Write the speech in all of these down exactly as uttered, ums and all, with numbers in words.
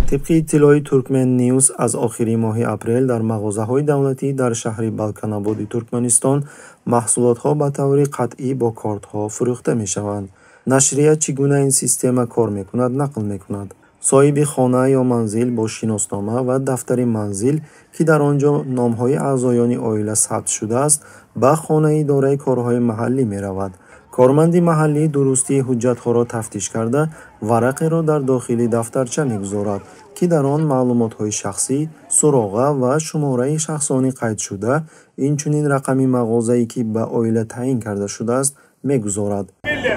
طبق اطلاع ترکمن نیوز از آخر ماه اپریل در مغازه‌های دولتی در شهر بالکان‌آباد ترکمنستان محصولات‌ها به طور قطعی با کارت‌ها فروخته می‌شوند. نشریه چگونه این سیستم کار می‌کند نقل می‌کند. صاحب خانه یا منزل با شناسنامه و دفتر منزل که در آنجا نام‌های اعضایان عائله ثبت شده است، به خانه دارای کارهای محلی می‌رود. کارمند محلی درستی حجت‌ها را تفتیش کرده، ورقی را در داخل دفترچه می‌گذارد که در آن معلومات‌های شخصی، سراغه و شماره شخصانی قید شده، اینچنین رقم مغازه‌ای که به عائله تعیین کرده شده است می‌گذارد.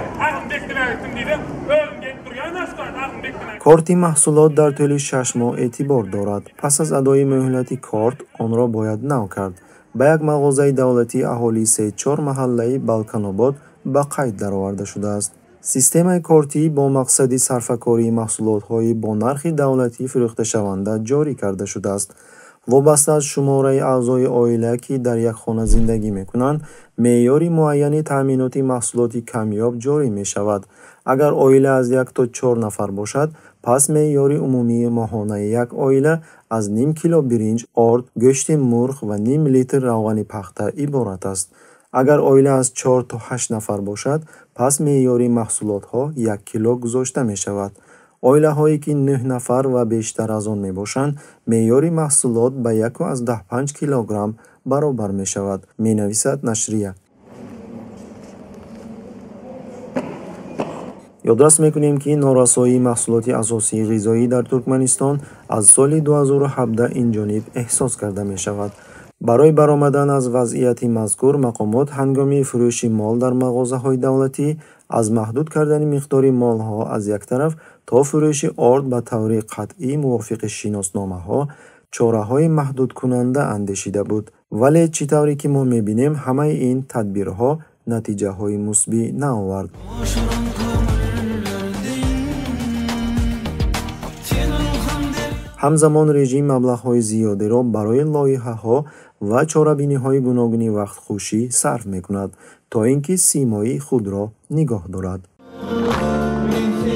کارت محصولات در طول شش ماه اعتبار دارد. پس از ادای مهلت کارت، آن را باید نو کرد. به یک مغازه دولتی اهالی سه چهار محله بالکان‌آباد به قید درآورده شده است. سیستم کارتی با مقصد صرفه‌کاری محصولات‌های با نرخ دولتی فروخته شونده جاری کرده شده است. وابسته از شماره اعضای عائله که در یک خانه زندگی می‌کنند، معیار معین تأمینات محصولات کمیاب جاری می‌شود. اگر عائله از یک تا چهار نفر باشد، پس معیار عمومی ماهانه یک عائله از نیم کیلو برنج، آرد، گوشت مرغ و نیم لیتر روغن پخته عبارت است. اگر عائله از چهار تا هشت نفر باشد، پس معیار محصولات‌ها یک کیلو گذاشته می‌شود. عائله‌هایی که نه نفر و بیشتر از آن میباشند، معیار محصولات به یک و ده پنج کیلوگرم برابر می‌شود، می‌نویسد نشریه. یادداشت می‌کنیم که نارسایی محصولات اساسی غذایی در ترکمنستان از سال دو هزار و هفده این جانب احساس کرده می‌شود. برای برآمدن از وضعیت مذکور، مقامات هنگام فروش مال در مغازه‌های دولتی از محدود کردن مقدار مال‌ها از یک طرف تا فروش آرد به طور قطعی موافق شناسنامه‌ها، چاره‌های محدود کننده اندیشیده بود. ولی چطوری که ما می‌بینیم همه این تدبیرها نتیجه‌های مثبت نیاورد. همزمان رژیم مبلغ‌های زیادی را برای لایحه‌ها و چاره‌بینی‌های گوناگون وقت خوشی صرف می‌کند تا اینکه سیمای خود را نگاه دارد.